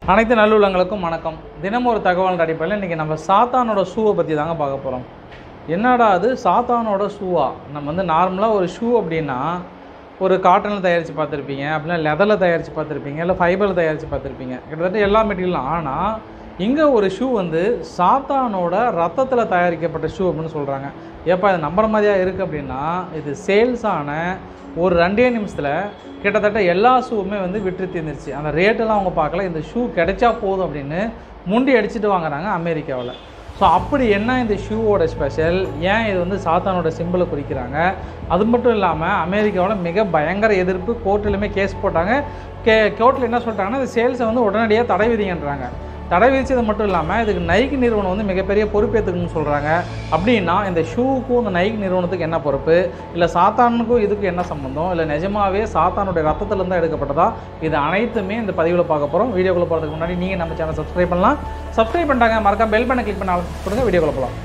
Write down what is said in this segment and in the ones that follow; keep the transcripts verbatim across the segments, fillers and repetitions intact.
அனைத்து நல்லுள்ளங்களுக்கும் வணக்கம். தினம் ஒரு தகவல் அடிப்படையில் இன்றைக்கி நம்ம சாத்தானோட ஷூவை பற்றி தாங்க பார்க்க போகிறோம். என்னடா அது சாத்தானோட ஷூவா? நம்ம வந்து நார்மலாக ஒரு ஷூ அப்படின்னா ஒரு காட்டனில் தயாரித்து பார்த்துருப்பீங்க, அப்படின்னா லெதரில் தயாரித்து பார்த்துருப்பீங்க, இல்லை ஃபைபரில் தயாரித்து பார்த்துருப்பீங்க, கிட்டத்தட்ட எல்லா மெட்டீரியலும். ஆனால் இங்கே ஒரு ஷூ வந்து சாத்தானோட ரத்தத்தில் தயாரிக்கப்பட்ட ஷூ அப்படின்னு சொல்கிறாங்க. ஏப்பா இது நம்புற மாதிரியாக இருக்குது அப்படின்னா, இது சேல்ஸான ஒரு ரெண்டே நிமிஷத்தில் கிட்டத்தட்ட எல்லா ஷூவுமே வந்து விற்று தீர்ந்துருச்சு. அந்த ரேட்டெல்லாம் அவங்க பார்க்கல, இந்த ஷூ கிடைச்சா போதும் அப்படின்னு முண்டி அடிச்சுட்டு வாங்குறாங்க அமெரிக்காவில். ஸோ அப்படி என்ன இந்த ஷூவோட ஸ்பெஷல், ஏன் இது வந்து சாத்தானோட சிம்பிளை குறிக்கிறாங்க? அது மட்டும் இல்லாமல் அமெரிக்காவில் மிக பயங்கர எதிர்ப்பு, கோர்ட்டிலுமே கேஸ் போட்டாங்க. கே கோர்ட்டில் என்ன சொல்லிட்டாங்கன்னா, இந்த சேல்ஸை வந்து உடனடியாக தடை விதிங்கன்றாங்க. தடை விதிச்சது மட்டும் இல்லாமல் இதுக்கு நைக் நிறுவனம் வந்து மிகப்பெரிய பொறுப்பேற்றுக்குன்னு சொல்கிறாங்க. அப்படின்னா இந்த ஷூவுக்கும் இந்த நைக் நிறுவனத்துக்கு என்ன பொறுப்பு, இல்லை சாத்தானுக்கும் இதுக்கு என்ன சம்மந்தம், இல்லை நிஜமாவே சாத்தானுடைய ரத்தத்துலேருந்து தான் எடுக்கப்பட்டதா? இது அனைத்துமே இந்த பதிவில் பார்க்க போகிறோம். வீடியோக்குள்ளே போகிறதுக்கு முன்னாடி நீங்கள் நம்ம சேனல் சப்ஸ்கிரைப் பண்ணலாம். சப்ஸ்கிரைப் பண்ணிட்டாங்க, மறக்காம பெல் பண்ண கிளிக் பண்ண கொடுங்க. வீடியோக்குள்ளே போகலாம்.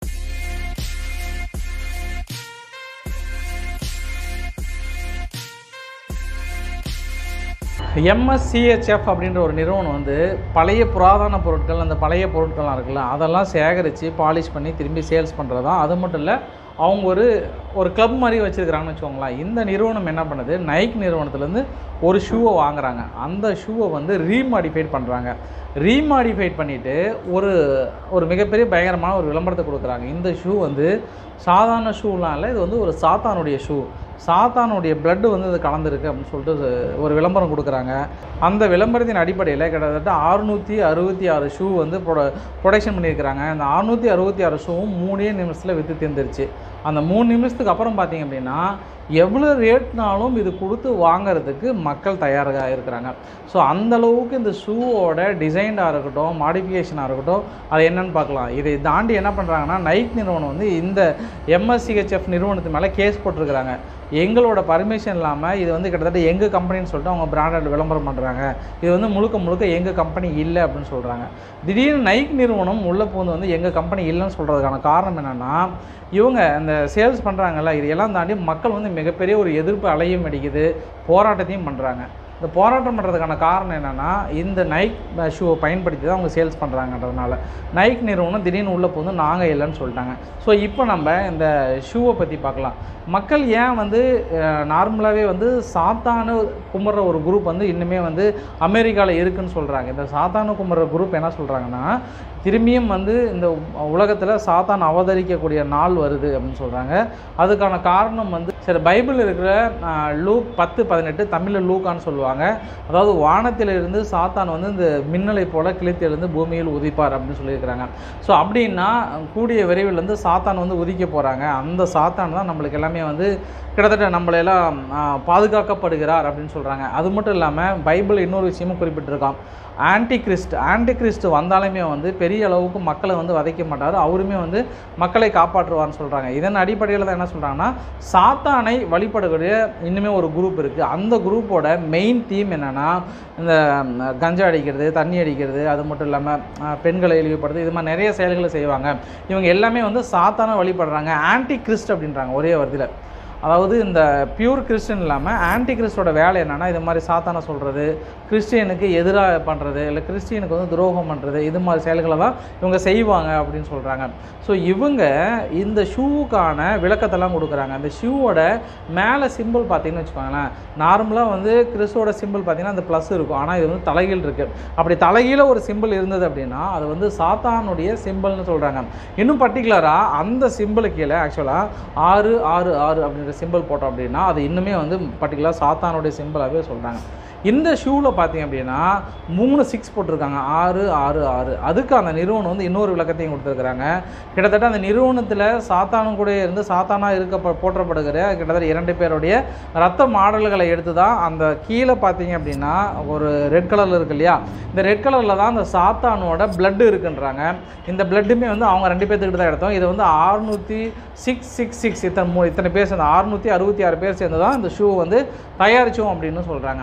M S C H F அப்படின்ற ஒரு நிறுவனம் வந்து பழைய புராதன பொருட்கள், அந்த பழைய பொருட்கள்லாம் இருக்குல்ல, அதெல்லாம் சேகரித்து பாலிஷ் பண்ணி திரும்பி சேல்ஸ் பண்ணுறது தான். அது மட்டும் இல்லை, அவங்க ஒரு ஒரு கிளப் மாதிரி வச்சுருக்கிறாங்கன்னு வச்சுக்கோங்களேன். இந்த நிறுவனம் என்ன பண்ணுது, நைக் நிறுவனத்துலேருந்து ஒரு ஷூவை வாங்குறாங்க. அந்த ஷூவை வந்து ரீமாடிஃபைட் பண்ணுறாங்க. ரீமாடிஃபைட் பண்ணிவிட்டு ஒரு ஒரு மிகப்பெரிய பயங்கரமான ஒரு விளம்பரத்தை கொடுக்குறாங்க. இந்த ஷூ வந்து சாதாரண ஷூலாம் இல்லை, இது வந்து ஒரு சாத்தானுடைய ஷூ, சாத்தானுடைய பிளட்டு வந்து இது கலந்துருக்கு அப்படின்னு சொல்லிட்டு ஒரு விளம்பரம் கொடுக்குறாங்க. அந்த விளம்பரத்தின் அடிப்படையில் கிட்டத்தட்ட அறுநூற்றி அறுபத்தி ஆறு ஷூ வந்து ப்ரொ ப்ரொடக்ஷன் பண்ணியிருக்கிறாங்க. அந்த அறுநூற்றி அறுபத்தி ஆறு ஷூவும் மூணே நிமிஷத்தில் விற்று தீர்ந்துருச்சு. அந்த மூணு நிமிஷத்துக்கு அப்புறம் பார்த்திங்க அப்படின்னா எவ்வளோ ரேட்னாலும் இது கொடுத்து வாங்கிறதுக்கு மக்கள் தயாராக இருக்கிறாங்க. ஸோ அந்தளவுக்கு இந்த ஷூவோட டிசைனாக இருக்கட்டும், மாடிஃபிகேஷனாக இருக்கட்டும், அது என்னென்னு பார்க்கலாம். இதை தாண்டி என்ன பண்ணுறாங்கன்னா, நைக் நிறுவனம் வந்து இந்த M S C H F நிறுவனத்து மேலே கேஸ் போட்டிருக்கிறாங்க. எங்களோட பர்மிஷன் இல்லாமல் இது வந்து கிட்டத்தட்ட எங்கள் கம்பெனின்னு சொல்லிட்டு அவங்க பிராண்டட் விளம்பரம் பண்ணுறாங்க. இது வந்து முழுக்க முழுக்க எங்கள் கம்பெனி இல்லை அப்படின்னு சொல்கிறாங்க. திடீர்னு நைக் நிறுவனம் உள்ள போந்து வந்து எங்கள் கம்பெனி இல்லைன்னு சொல்கிறதுக்கான காரணம் என்னென்னா, இவங்க இந்த சேல்ஸ் பண்ணுறாங்கல்ல, இது எல்லாம் தாண்டி மக்கள் வந்து மிகப்பெரிய ஒரு எதிர்ப்பு அலையும் அடிக்குது, போராட்டத்தையும் பண்ணுறாங்க. இந்த போராட்டம் பண்ணுறதுக்கான காரணம் என்னென்னா, இந்த நைக் ஷூவை பயன்படுத்தி தான் அவங்க சேல்ஸ் பண்ணுறாங்கன்றதுனால நைக் நிறுவனம் திடீர்னு உள்ளே போது நாங்கள் இல்லைன்னு சொல்லிட்டாங்க. ஸோ இப்போ நம்ம இந்த ஷூவை பற்றி பார்க்கலாம். மக்கள் ஏன் வந்து நார்மலாகவே வந்து சாத்தானு கும்பிட்ற ஒரு குரூப் வந்து இன்னுமே வந்து அமெரிக்காவில் இருக்குதுன்னு சொல்கிறாங்க. இந்த சாத்தானு கும்பிட்ற குரூப் என்ன சொல்கிறாங்கன்னா, திரும்பியும் வந்து இந்த உலகத்தில் சாத்தான் அவதரிக்கக்கூடிய நாள் வருது அப்படின்னு சொல்கிறாங்க. அதுக்கான காரணம் வந்து சரி, பைபிள் இருக்கிற லூக் பத்து பதினெட்டு, தமிழில் லூக்கான்னு சொல்லுவாங்க. அதாவது வானத்திலிருந்து சாத்தான் வந்து இந்த மின்னலை போல கிழித்து எழுந்து பூமியில் உதிப்பார் அப்படின்னு சொல்லியிருக்கிறாங்க. ஸோ அப்படின்னா கூடிய விரைவில் வந்து சாத்தான் வந்து உதிக்க போகிறாங்க. அந்த சாத்தான் தான் நம்மளுக்கு எல்லாமே வந்து கிட்டத்தட்ட நம்மளையெல்லாம் பாதுகாக்கப்படுகிறார் அப்படின்னு சொல்கிறாங்க. அது மட்டும் இல்லாமல் பைபிள் இன்னொரு விஷயமும் குறிப்பிட்டிருக்கான், ஆன்டி கிறிஸ்ட் ஆன்டி கிறிஸ்ட் வந்தாலுமே வந்து பெரிய அளவுக்கு மக்களை வந்து வதைக்க மாட்டார், அவருமே வந்து மக்களை காப்பாற்றுவார்னு சொல்கிறாங்க. இதன் அடிப்படையில் தான் என்ன சொல்கிறாங்கன்னா, சாத்தானை வழிபடக்கூடிய இன்னுமே ஒரு குரூப் இருக்குது. அந்த குரூப்போட மெயின் தீம் என்னென்னா, இந்த கஞ்சா அடிக்கிறது, தண்ணி அடிக்கிறது, அது மட்டும் இல்லாமல் பெண்களை இழிவுபடுறது, இது மாதிரி நிறைய செயல்களை செய்வாங்க. இவங்க எல்லாமே வந்து சாத்தானை வழிபடுறாங்க, ஆன்டி கிறிஸ்ட் அப்படின்றாங்க ஒரே வார்த்தையில். அதாவது இந்த பியூர் கிறிஸ்டின் இல்லாமல் ஆன்டி கிறிஸ்டோட வேலை என்னென்னா, இது மாதிரி சாத்தானை சொல்கிறது, கிறிஸ்டியனுக்கு எதிராக பண்ணுறது, இல்லை கிறிஸ்டியனுக்கு வந்து துரோகம் பண்ணுறது, இது மாதிரி செயல்களை தான் இவங்க செய்வாங்க அப்படின்னு சொல்கிறாங்க. ஸோ இவங்க இந்த ஷூவுக்கான விளக்கத்தெல்லாம் கொடுக்குறாங்க. அந்த ஷூவோட மேலே சிம்பிள் பார்த்திங்கன்னு வச்சுக்கோங்களேன், நார்மலாக வந்து கிறிஸ்துவோட சிம்பிள் பார்த்திங்கன்னா அந்த ப்ளஸ் இருக்கும், ஆனால் இது வந்து தலைகீழ் இருக்குது. அப்படி தலைகீழ ஒரு சிம்பிள் இருந்தது அப்படின்னா அது வந்து சாத்தானுடைய சிம்பிள்னு சொல்கிறாங்க. இன்னும் பர்டிகுலராக அந்த சிம்பிளுக்கு கீழே ஆக்சுவலாக ஆறு ஆறு ஆறு அப்படின்ற சிம்பிள் போட்டோம் அப்படின்னா அது இன்னுமே வந்து பர்டிகுலர் சாத்தானுடைய சிம்பிளாகவே சொல்கிறாங்க. இந்த ஷூவில் பார்த்தீங்க அப்படின்னா மூணு சிக்ஸ் போட்டிருக்காங்க, ஆறு ஆறு ஆறு. அதுக்கு அந்த நிறுவனம் வந்து இன்னொரு விளக்கத்தையும் கொடுத்துருக்குறாங்க. கிட்டத்தட்ட அந்த நிறுவனத்தில் சாத்தானும் கூட இருந்து சாத்தானாக இருக்க போற்றப்படுகிற கிட்டத்தட்ட இரண்டு பேருடைய ரத்த மாடல்களை எடுத்து தான் அந்த கீழே பார்த்தீங்க அப்படின்னா ஒரு ரெட் கலரில் இருக்கு இல்லையா, இந்த ரெட் கலரில் தான் அந்த சாத்தானோட பிளட்டு இருக்குன்றாங்க. இந்த பிளட்டுமே வந்து அவங்க ரெண்டு பேர்த்துக்கிட்ட தான் எடுத்தோம். இது வந்து அறுநூற்றி சிக்ஸ் சிக்ஸ் சிக்ஸ் இத்தனை மூ இத்தனை பேர் சேர்ந்து அறுநூற்றி அறுபத்தி ஆறு பேர் சேர்ந்து தான் இந்த ஷூ வந்து தயாரித்தோம் அப்படின்னு சொல்கிறாங்க. ஸோ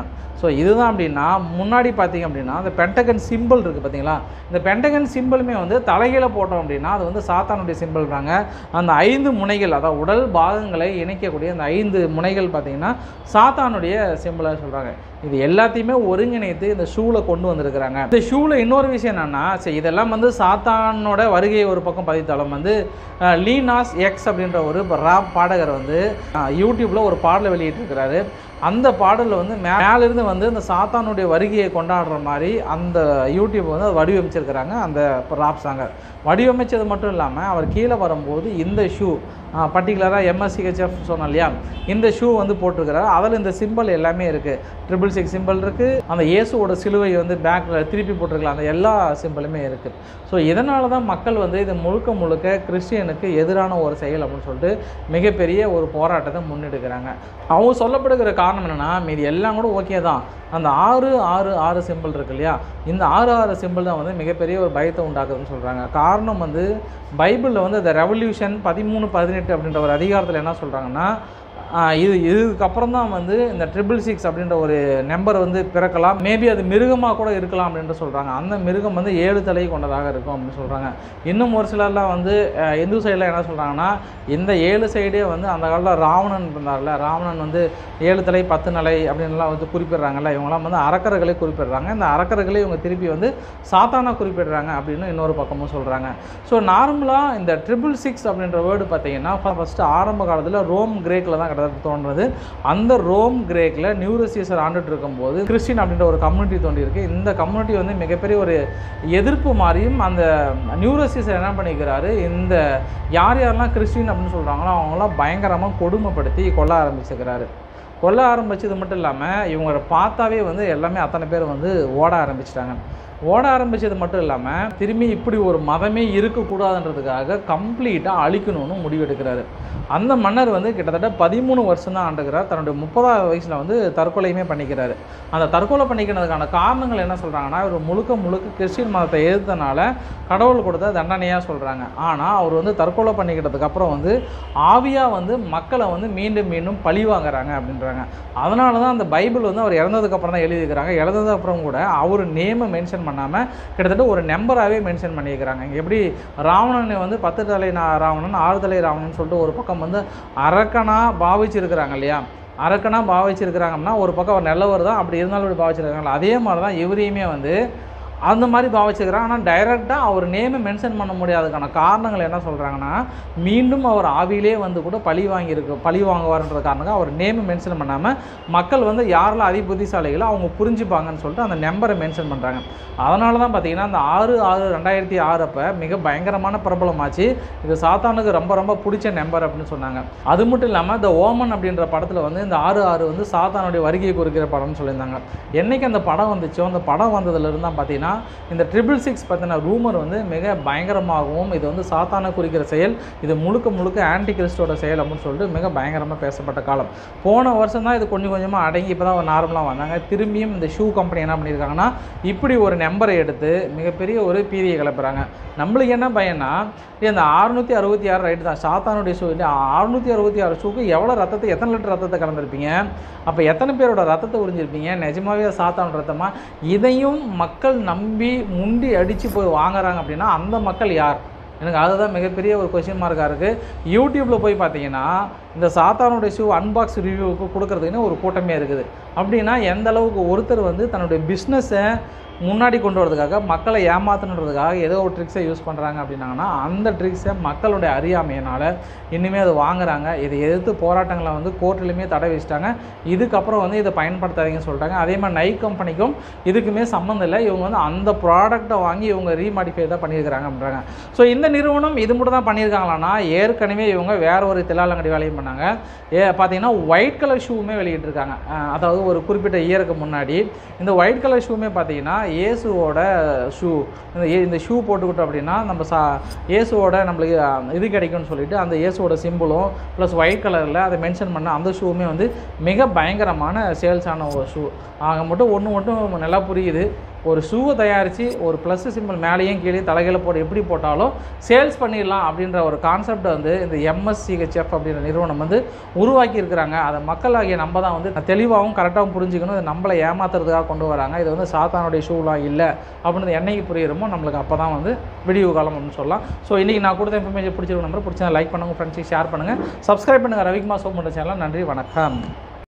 இதுதான் அப்படின்னா முன்னாடி பார்த்தீங்க அப்படின்னா அந்த பென்டகன் சிம்பிள் இருக்குது பார்த்தீங்களா, இந்த பென்டகன் சிம்பிளுமே வந்து தலைகீழ போட்டோம் அப்படின்னா அது வந்து சாத்தானுடைய சிம்பிள்றாங்க. அந்த ஐந்து முனைகள், அதாவது உடல் பாகங்களை இணைக்கக்கூடிய அந்த ஐந்து முனைகள் பார்த்தீங்கன்னா சாத்தானுடைய சிம்பிளாக சொல்கிறாங்க. இது எல்லாத்தையுமே ஒருங்கிணைத்து இந்த ஷூவில் கொண்டு வந்திருக்கிறாங்க. இந்த ஷூவில் இன்னொரு விஷயம் என்னென்னா, சரி இதெல்லாம் வந்து சாத்தானோட வருகையை ஒரு பக்கம் பதித்தாலும் வந்து லீனாஸ் எக்ஸ் அப்படின்ற ஒரு ராப் பாடகர் வந்து யூடியூப்பில் ஒரு பாடலை வெளியிட்டிருக்கிறாரு. அந்த பாடலில் வந்து மேலிருந்து வந்து இந்த சாத்தானுடைய வருகையை கொண்டாடுற மாதிரி அந்த யூடியூப் வந்து வடிவமைச்சிருக்கிறாங்க. அந்த ராப் சாங்கர் வடிவமைச்சது மட்டும் இல்லாமல் அவர் கீழே வரும்போது இந்த ஷூ பர்டிகுலராக எம்எஸ்சிஹெச்எஃப் சொன்னோம் இல்லையா, இந்த ஷூ வந்து போட்டிருக்கிறார். அதில் இந்த சிம்பிள் எல்லாமே இருக்குது. ட்ரிபிள் சிக்ஸ் சிம்பிள் இருக்குது, அந்த இயேசுவோட சிலுவை வந்து பேக்கில் திருப்பி போட்டிருக்கலாம், அந்த எல்லா சிம்பிளுமே இருக்குது. ஸோ இதனால தான் மக்கள் வந்து இது முழுக்க முழுக்க கிறிஸ்டியனுக்கு எதிரான ஒரு செயல் அப்படின்னு சொல்லிட்டு மிகப்பெரிய ஒரு போராட்டத்தை முன்னெடுக்கிறாங்க. அவங்க சொல்லப்படுகிற காரணம் என்னென்னா, மீது எல்லாம் கூட ஓகே தான், அந்த ஆறு ஆறு ஆறு சிம்பிள் இருக்கு இல்லையா, இந்த ஆறு ஆறு சிம்பிள் தான் வந்து மிகப்பெரிய ஒரு பயத்தை உண்டாக்குதுன்னு சொல்கிறாங்க. காரணம் வந்து பைபிளில் வந்து இந்த ரெவல்யூஷன் பதிமூணு பதினெட்டு அப்படின்ற ஒரு அதிகாரத்தில் என்ன சொல்கிறாங்கன்னா, இது இதுக்கப்புறம் தான் வந்து இந்த ட்ரிபிள் சிக்ஸ் அப்படின்ற ஒரு நம்பர் வந்து பிறக்கலாம், மேபி அது மிருகமாக கூட இருக்கலாம் அப்படின்ட்டு சொல்கிறாங்க. அந்த மிருகம் வந்து ஏழு தலை கொண்டதாக இருக்கும் அப்படின்னு சொல்கிறாங்க. இன்னும் ஒரு சிலர்லாம் வந்து இந்து சைடில் என்ன சொல்கிறாங்கன்னா, இந்த ஏழு சைடே வந்து அந்த காலத்தில் ராவணன் இருந்தார்ல, ராவணன் வந்து ஏழு தலை பத்து நிலை அப்படின்லாம் வந்து குறிப்பிடுறாங்கல்ல, இவங்களாம் வந்து அரக்கர்களை குறிப்பிடுறாங்க. இந்த அரக்கர்களை இவங்க திருப்பி வந்து சாத்தானா குறிப்பிடுறாங்க அப்படின்னு இன்னொரு பக்கமும் சொல்கிறாங்க. ஸோ நார்மலாக இந்த ட்ரிபிள் சிக்ஸ் அப்படின்ற வேர்டு பார்த்தீங்கன்னா ஃபஸ்ட்டு ஆரம்ப காலத்தில் ரோம் கிரேக்கில் தான் தோன்றது. அந்த ரோம் கிரேக்கில் நியூரோசீசர் ஆண்டுட்டு இருக்கும்போது கிறிஸ்டின் அப்படின்ற ஒரு கம்யூனிட்டி தோன்றியிருக்கு. இந்த கம்யூனிட்டி வந்து மிகப்பெரிய ஒரு எதிர்ப்பு மாதிரியும் அந்த நியூரோசீசர் என்ன பண்ணிக்கிறாரு, இந்த யார் யாரெல்லாம் கிறிஸ்டின் அப்படின்னு சொல்கிறாங்களோ அவங்களாம் பயங்கரமாக கொடுமைப்படுத்தி கொல்ல ஆரம்பிச்சுக்கிறாரு. கொல்ல ஆரம்பிச்சது மட்டும் இல்லாமல் இவங்களை பார்த்தாவே வந்து எல்லாமே அத்தனை பேர் வந்து ஓட ஆரம்பிச்சிட்டாங்க. ஓட ஆரம்பித்தது மட்டும் இல்லாமல் திரும்பி இப்படி ஒரு மதமே இருக்கக்கூடாதுன்றதுக்காக கம்ப்ளீட்டாக அழிக்கணும்னு முடிவெடுக்கிறாரு. அந்த மன்னர் வந்து கிட்டத்தட்ட பதிமூணு வருஷம் தான் ஆண்டுகிறார். தன்னுடைய முப்பதாவது வயசில் வந்து தற்கொலையுமே பண்ணிக்கிறாரு. அந்த தற்கொலை பண்ணிக்கிறதுக்கான காரணங்கள் என்ன சொல்கிறாங்கன்னா, இவர் முழுக்க முழுக்க கிறிஸ்டின் மதத்தை எதிர்த்தனால கடவுள் கொடுத்த தண்டனையாக சொல்கிறாங்க. ஆனால் அவர் வந்து தற்கொலை பண்ணிக்கிறதுக்கு அப்புறம் வந்து ஆவியாக வந்து மக்களை வந்து மீண்டும் மீண்டும் பழி வாங்குறாங்க அப்படின்றாங்க. அதனால தான் அந்த பைபிள் வந்து அவர் இறந்ததுக்கப்புறம் தான் எழுதியிருக்கிறாங்க. இறந்ததுக்கப்புறம் கூட அவர் நேமை மென்ஷன் பண்ணாமல் கிட்டத்தட்ட ஒரு நம்பராகவே மென்ஷன் பண்ணியிருக்கிறாங்க. இங்கே எப்படி ராவணனை வந்து பத்து தலை ராவணன் ஆறு தலை ராவணன் சொல்லிட்டு ஒரு பக்கம் வந்து அரக்கனாக பாவிச்சிருக்கிறாங்க இல்லையா, அரக்கனாக பாவிச்சிருக்கிறாங்கன்னா ஒரு பக்கம் அவர் நல்லவர் தான், அப்படி இருந்தாலும் இப்படி பாவிச்சிருக்காங்களா, அதே மாதிரி தான் இவரையுமே வந்து அந்த மாதிரி பாவிச்சுக்கிறாங்க. ஆனால் டைரெக்டாக அவர் நேமை மென்ஷன் பண்ண முடியாததுக்கான காரணங்கள் என்ன சொல்கிறாங்கன்னா, மீண்டும் அவர் ஆவியிலே வந்து கூட பழி வாங்கியிருக்கு பழி வாங்குவார்ன்ற காரணம் அவர் நேமை மென்ஷன் பண்ணாமல் மக்கள் வந்து யாரெல்லாம் அதி புத்திசாலிகளோ அவங்க புரிஞ்சுப்பாங்கன்னு சொல்லிட்டு அந்த நம்பரை மென்ஷன் பண்ணுறாங்க. அதனால தான் பார்த்திங்கன்னா அந்த ஆறு ஆறு ரெண்டாயிரத்தி ஆறு அப்போ மிக பயங்கரமான பிரபலமாச்சு. இது சாத்தானுக்கு ரொம்ப ரொம்ப பிடிச்ச நம்பர் அப்படின்னு சொன்னாங்க. அது மட்டும் இல்லாமல் இந்த ஓமன் அப்படின்ற படத்தில் வந்து இந்த ஆறு ஆறு வந்து சாத்தானுடைய வருகையை குறிக்கிற படம்னு சொல்லியிருந்தாங்க. என்றைக்கு அந்த படம் வந்துச்சோ அந்த படம் வந்ததுலேருந்து தான் பார்த்தீங்கன்னா இந்த ட்ரிபிள் சிக்ஸ் பற்றின ரூமர் வந்து மிக பயங்கரமாகவும் இது வந்து சாத்தானை குறிக்கிற செயல், இது முழுக்க முழுக்க ஆன்டி கிறிஸ்டோட செயல் அப்படின்னு சொல்லிட்டு மிக பயங்கரமாக பேசப்பட்ட காலம். போன வருஷம் தான் இது கொஞ்சம் கொஞ்சமாக அடங்கி இப்போ தான் நார்மலாக வந்தாங்க. திரும்பியும் இந்த ஷூ கம்பெனி என்ன பண்ணியிருக்காங்கன்னா இப்படி ஒரு நம்பரை எடுத்து மிகப்பெரிய ஒரு பீதியை கிளப்புறாங்க. நம்மளுக்கு என்ன பயன்னா, இந்த அறுநூற்றி அறுபத்தி ஆறு ரைட்டு தான் சாத்தானுடைய ஷூ, அறுநூற்றி அறுபத்தி ஆறு ஷூக்கு எவ்வளோ ரத்தத்தை எத்தனை லிட்டர் ரத்தத்தை கலந்துருப்பீங்க, அப்போ எத்தனை பேரோட ரத்தத்தை உறிஞ்சிருப்பீங்க, நிஜமாவே சாத்தான ரத்தமாக, இதையும் மக்கள் நம்பி முண்டி அடித்து போய் வாங்குறாங்க அப்படின்னா அந்த மக்கள் யார்? எனக்கு அதுதான் மிகப்பெரிய ஒரு கொஸ்டின் மார்க்காக இருக்குது. யூடியூப்பில் போய் பார்த்தீங்கன்னா இந்த சாத்தானுடைய ஷூ அன்பாக்ஸ் ரிவ்யூவுக்கு கொடுக்குறதுக்குன்னு ஒரு கூட்டமே இருக்குது. அப்படின்னா எந்த அளவுக்கு ஒருத்தர் வந்து தன்னுடைய பிஸ்னஸை முன்னாடி கொண்டு வரதுக்காக மக்களை ஏமாற்றணுன்றதுக்காக ஏதோ ஒரு ட்ரிக்ஸை யூஸ் பண்ணுறாங்க அப்படின்னாங்கன்னா அந்த ட்ரிக்ஸை மக்களுடைய அறியாமையினால் இன்னுமே அது வாங்குறாங்க. இதை எதிர்த்து போராட்டங்களை வந்து கோர்ட்லையுமே தடை வச்சுட்டாங்க. இதுக்கப்புறம் வந்து இதை பயன்படுத்தாதீங்கன்னு சொல்லிட்டாங்க. அதே மாதிரி நைக் கம்பெனிக்கும் இதுக்குமே சம்மந்தம் இல்லை. இவங்க வந்து அந்த ப்ராடக்டை வாங்கி இவங்க ரீமாடிஃபை தான் பண்ணியிருக்கிறாங்க அப்படின்றாங்க. ஸோ இந்த நிறுவனம் இது மட்டும் தான் பண்ணியிருக்காங்களான்னா, ஏற்கனவே இவங்க வேற ஒரு தில்லாலங்கடி வேலையும் பண்ணாங்க. ஏ பார்த்தீங்கன்னா ஒயிட் கலர் ஷூவுமே வெளியிட்டிருக்காங்க. அதாவது ஒரு குறிப்பிட்ட இயருக்கு முன்னாடி இந்த ஒயிட் கலர் ஷூவுமே பார்த்தீங்கன்னா இயேசுவோட ஷூ, இந்த இந்த ஷூ போட்டுக்கிட்டோம் அப்படின்னா நம்ம சா இயேசுவோட நம்மளுக்கு இது கிடைக்கும்னு சொல்லிட்டு அந்த இயேசுவோட சிம்பிளும் ப்ளஸ் ஒயிட் கலரில் அதை மென்ஷன் பண்ண அந்த ஷூவுமே வந்து மிக பயங்கரமான சேல்ஸான ஒரு ஷூ. ஆக மட்டும் ஒன்று மட்டும் நல்லா புரியுது, ஒரு ஷூவை தயாரித்து ஒரு ப்ளஸ் சிம்பிள் மேலேயும் கீழே தலைகளை போட்டு எப்படி போட்டாலும் சேல்ஸ் பண்ணிடலாம் அப்படின்ற ஒரு கான்செப்டை வந்து இந்த எம்எஸ்சிஹெச்எஃப் அப்படின்ற நிறுவனம் வந்து உருவாக்கி இருக்கிறாங்க. அதை மக்களாகிய நம்ம தான் வந்து தெளிவாகவும் கரெக்டாகவும் புரிஞ்சுக்கணும். இது நம்மளை ஏமாத்துறதுக்காக கொண்டு வராங்க. இது வந்து சாத்தானுடைய ஷூலாம் இல்லை அப்படின்னு என்னைக்கு புரியுறமோ நம்மளுக்கு அப்போ தான் வந்து விடிவு காலம் அப்படின்னு சொல்லலாம். ஸோ இன்றைக்கி நான் கொடுத்த இன்ஃபர்மேஷன் பிடிச்சிருக்க நம்பர் பிடிச்சா லைக் பண்ணுங்கள், ஃப்ரெண்ட்ஸுக்கு ஷேர் பண்ணுங்கள், சப்ஸ்கிரைப் பண்ணுங்கள் ரவிக்குமார் சோமு சேனல். நன்றி, வணக்கம்.